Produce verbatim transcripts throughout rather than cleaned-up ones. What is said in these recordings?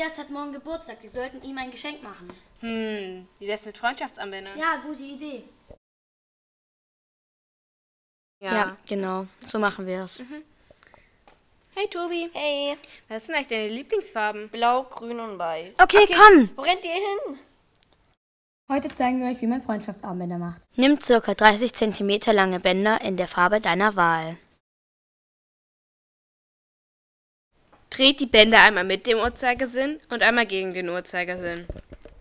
Tobias hat morgen Geburtstag. Wir sollten ihm ein Geschenk machen. Hm, wie wär's mit Freundschaftsarmbändern? Ja, gute Idee. Ja, ja genau. So machen wir es. Mhm. Hey, Tobi. Hey. Was sind eigentlich deine Lieblingsfarben? Blau, grün und weiß. Okay, okay, komm. Wo rennt ihr hin? Heute zeigen wir euch, wie man Freundschaftsarmbänder macht. Nimm ca. dreißig Zentimeter lange Bänder in der Farbe deiner Wahl. Dreht die Bänder einmal mit dem Uhrzeigersinn und einmal gegen den Uhrzeigersinn.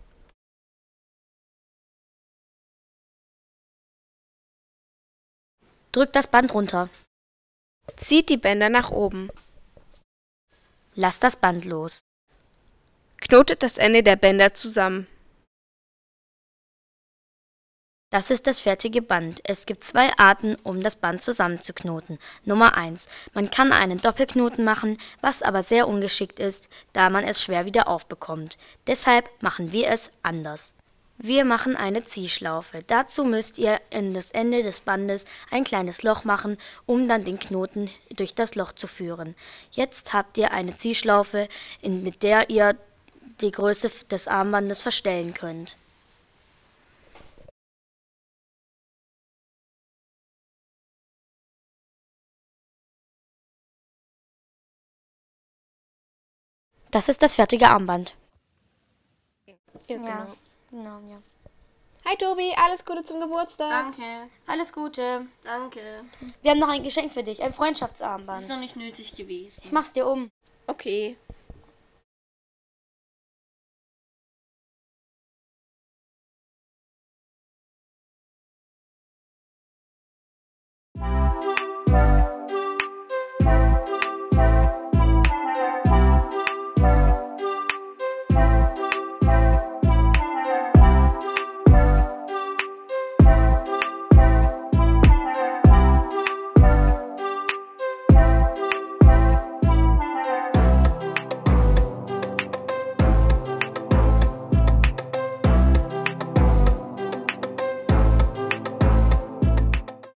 Drückt das Band runter. Zieht die Bänder nach oben. Lasst das Band los. Knotet das Ende der Bänder zusammen. Das ist das fertige Band. Es gibt zwei Arten, um das Band zusammenzuknoten. Nummer eins. Man kann einen Doppelknoten machen, was aber sehr ungeschickt ist, da man es schwer wieder aufbekommt. Deshalb machen wir es anders. Wir machen eine Ziehschlaufe. Dazu müsst ihr in das Ende des Bandes ein kleines Loch machen, um dann den Knoten durch das Loch zu führen. Jetzt habt ihr eine Ziehschlaufe, in, mit der ihr die Größe des Armbandes verstellen könnt. Das ist das fertige Armband. Ja, genau. Ja, genau, ja. Hi, Tobi. Alles Gute zum Geburtstag. Danke. Alles Gute. Danke. Wir haben noch ein Geschenk für dich, ein Freundschaftsarmband. Das ist doch nicht nötig gewesen. Ich mach's dir um. Okay.